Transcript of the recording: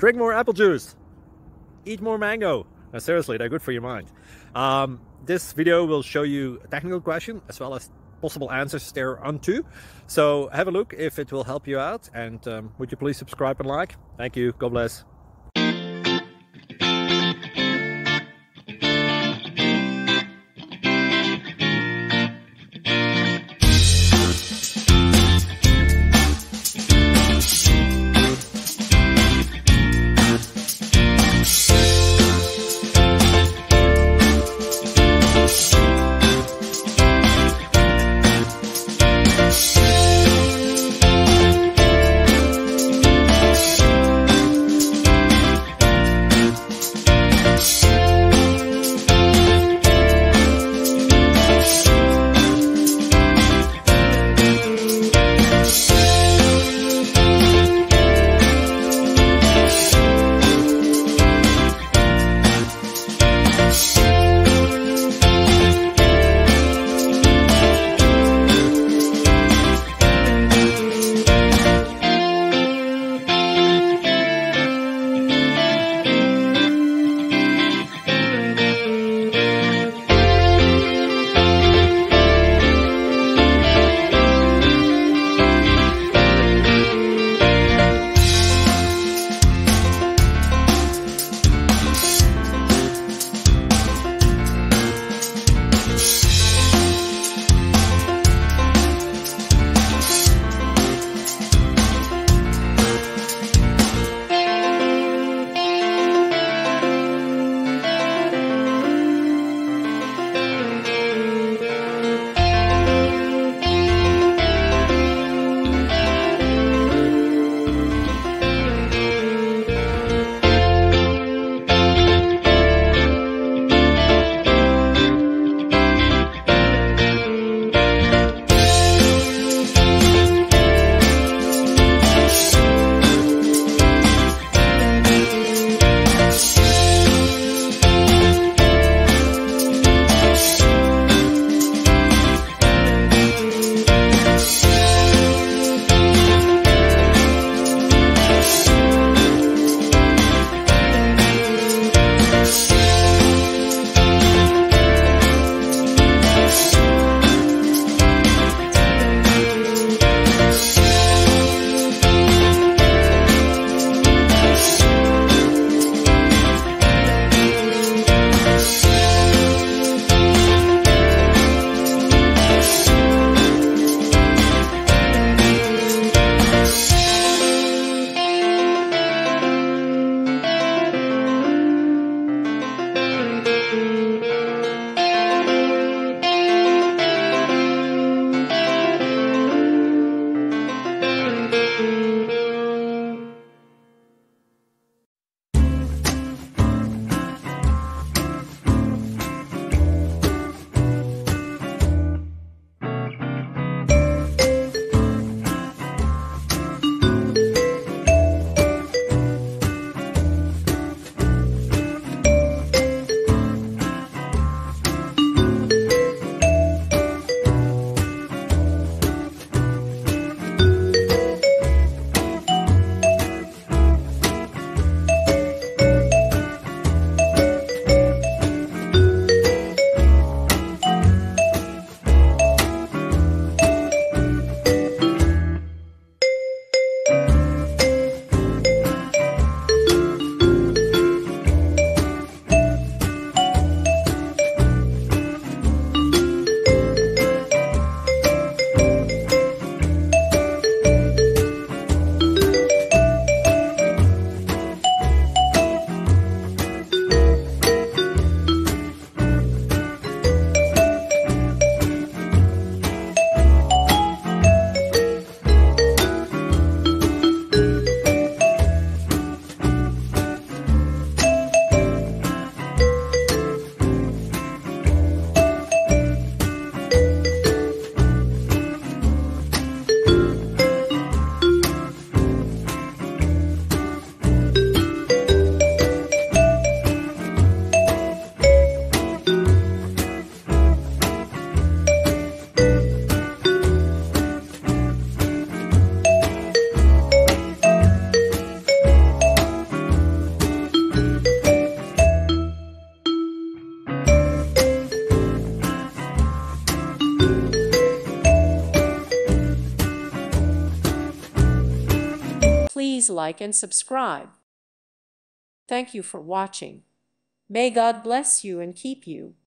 Drink more apple juice. Eat more mango. Now, seriously, they're good for your mind. This video will show you a technical question as well as possible answers thereunto. So have a look if it will help you out, and would you please subscribe and like? Thank you. God bless. please like and subscribe. Thank you for watching. May God bless you and keep you.